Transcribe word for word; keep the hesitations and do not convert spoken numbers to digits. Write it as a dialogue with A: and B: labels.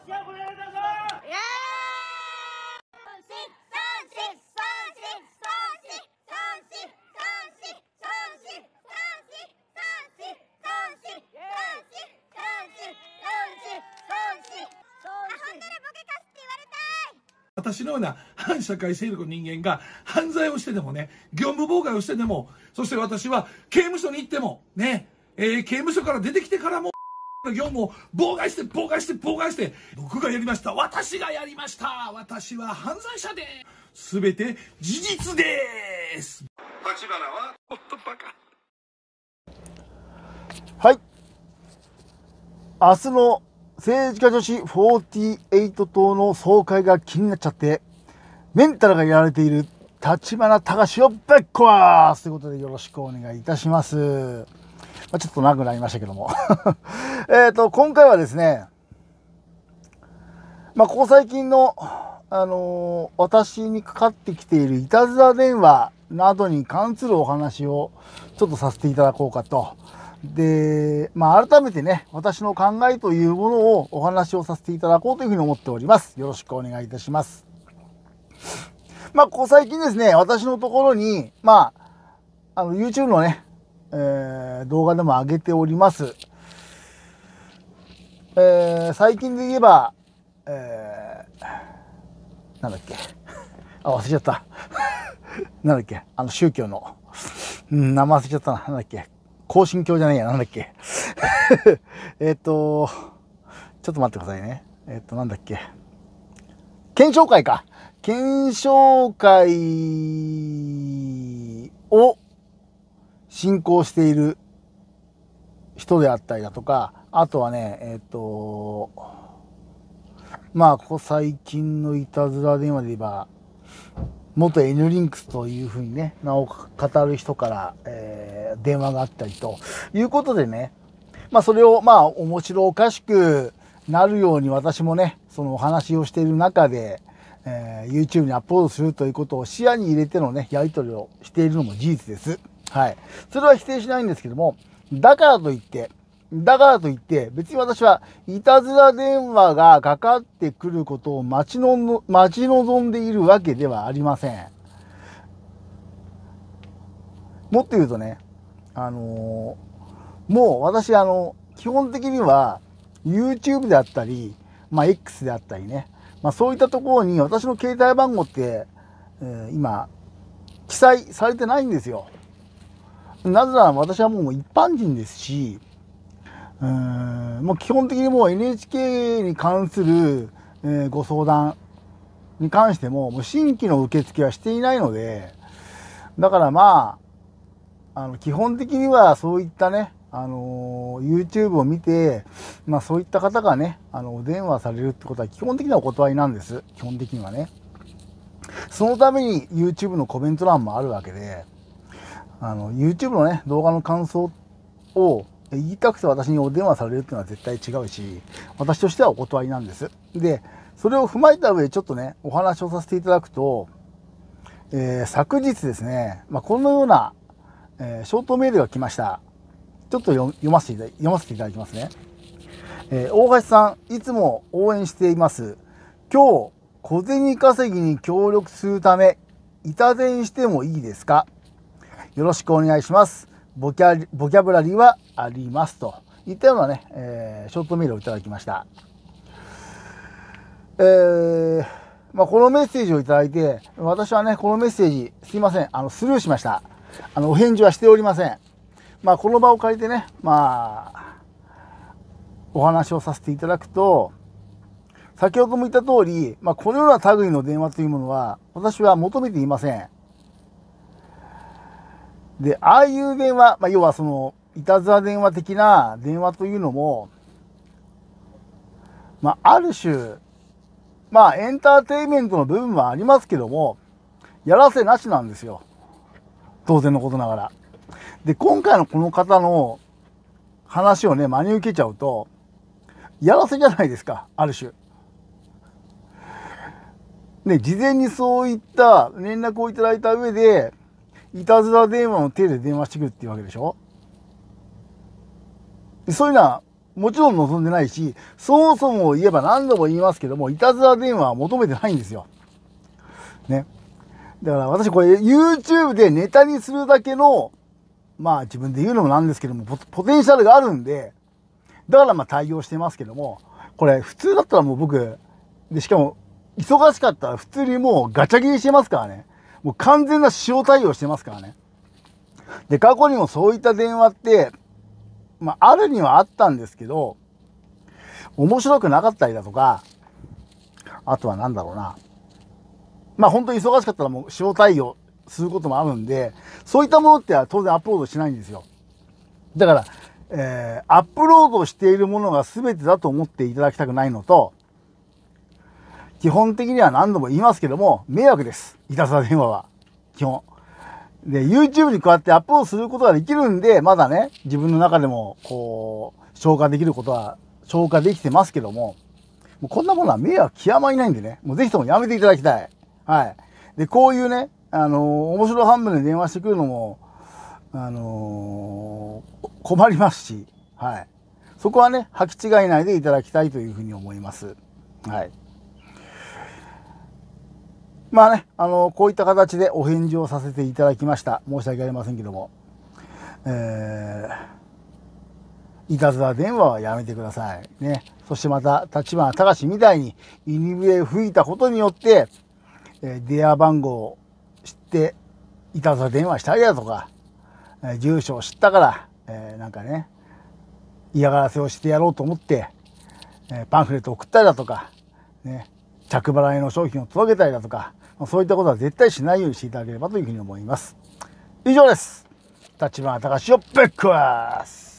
A: 私のような反社会勢力の人間が犯罪をしてでもね、業務妨害をしてでも、そして私は刑務所に行っても、ね、えー、刑務所から出てきてからも、業務を妨害して妨害して妨害して、僕がやりました。私がやりました。私は犯罪者で、すべて事実です。
B: 立花はほんとバカ。
C: はい。明日の政治家女子よんじゅうはち党の総会が気になっちゃって、メンタルがやられている立花隆をぶっ壊すということでよろしくお願いいたします。まあ、ちょっと長くなりましたけども。えっと、今回はですね、まあ、ここ最近の、あのー、私にかかってきているいたずら電話などに関するお話をちょっとさせていただこうかと。で、まあ、改めてね、私の考えというものをお話をさせていただこうというふうに思っております。よろしくお願いいたします。まあ、ここ最近ですね、私のところに、まあ、あの、YouTube のね、えー、動画でも上げております。えー、最近で言えば、えー、なんだっけ。あ、忘れちゃった。なんだっけ。あの、宗教の。うん、名前忘れちゃったな。なんだっけ。恒心教じゃないや、なんだっけ。えっと、ちょっと待ってくださいね。えっと、なんだっけ。検証会か。検証会を進行している人であったりだとか、あとはね、えっと、まあ、ここ最近のいたずら電話で言えば、元 N リンクスというふうにね、名を語る人から、えー、電話があったりということでね、まあそれをまあ面白おかしくなるように私もね、そのお話をしている中で、えー、YouTube にアップロードするということを視野に入れてのね、やり取りをしているのも事実です。はい。それは否定しないんですけども、だからといって、だからといって、別に私はいたずら電話がかかってくることを待ちの、待ち望んでいるわけではありません。もっと言うとね、あのー、もう私あの、基本的には YouTube であったり、まあ X であったりね、まあそういったところに私の携帯番号って、えー、今、記載されてないんですよ。なぜなら私はもう一般人ですし、うーんもう基本的にもう エヌエイチケー に関する、えー、ご相談に関しても、もう新規の受付はしていないので、だからまあ、あの基本的にはそういったね、あのー、YouTube を見て、まあそういった方がね、あの、お電話されるってことは基本的にはお断りなんです。基本的にはね。そのために YouTube のコメント欄もあるわけで、あの、YouTube のね、動画の感想を言いたくて私にお電話されるっていうのは絶対違うし、私としてはお断りなんです。で、それを踏まえた上でちょっとね、お話をさせていただくと、えー、昨日ですね、まあ、このような、えー、ショートメールが来ました。ちょっと読ませていただ読ませていただきますね。えー、大橋さん、いつも応援しています。今日、小銭稼ぎに協力するため、板前してもいいですか？よろしくお願いします。ボキャ、ボキャブラリーはありますといったようなね、えー、ショートメールをいただきました。えー、まあ、このメッセージをいただいて、私はね、このメッセージ、すいません、あの、スルーしました。あの、お返事はしておりません。まあ、この場を借りてね、まあ、お話をさせていただくと、先ほども言った通り、まあ、このような類の電話というものは、私は求めていません。で、ああいう電話、まあ、要はその、いたずら電話的な電話というのも、まあ、ある種、まあ、エンターテインメントの部分はありますけども、やらせなしなんですよ。当然のことながら。で、今回のこの方の話をね、真に受けちゃうと、やらせじゃないですか、ある種。ね、事前にそういった連絡をいただいた上で、いたずら電話の手で電話してくるっていうわけでしょ。そういうのはもちろん望んでないし、そもそも言えば何度も言いますけども、いたずら電話は求めてないんですよ。ね。だから私これ YouTube でネタにするだけの、まあ自分で言うのもなんですけども、ポ、ポテンシャルがあるんで、だからまあ対応してますけども、これ普通だったらもう僕、で、しかも忙しかったら普通にもうガチャ切りしてますからね。もう完全な塩対応してますからね。で、過去にもそういった電話って、まああるにはあったんですけど、面白くなかったりだとか、あとはなんだろうな。まあ本当に忙しかったらもう塩対応することもあるんで、そういったものって当然アップロードしないんですよ。だから、えー、アップロードしているものが全てだと思っていただきたくないのと、基本的には何度も言いますけども、迷惑です。いたずら電話は。基本。で、YouTube にこうやってアップロードすることができるんで、まだね、自分の中でも、こう、消化できることは、消化できてますけども、もうこんなものは迷惑極まりないんでね、もうぜひともやめていただきたい。はい。で、こういうね、あのー、面白半分で電話してくるのも、あのー、困りますし、はい。そこはね、履き違いないでいただきたいというふうに思います。はい。まあね、あのー、こういった形でお返事をさせていただきました。申し訳ありませんけども。えー、いたずら電話はやめてください。ね。そしてまた、立花隆みたいに、イニブレを吹いたことによって、えー、電話番号を知って、いたずら電話したりだとか、えー、住所を知ったから、えー、なんかね、嫌がらせをしてやろうと思って、えー、パンフレットを送ったりだとか、ね、着払いの商品を届けたりだとか、そういったことは絶対しないようにしていただければというふうに思います。以上です。立花隆をぶっ壊す。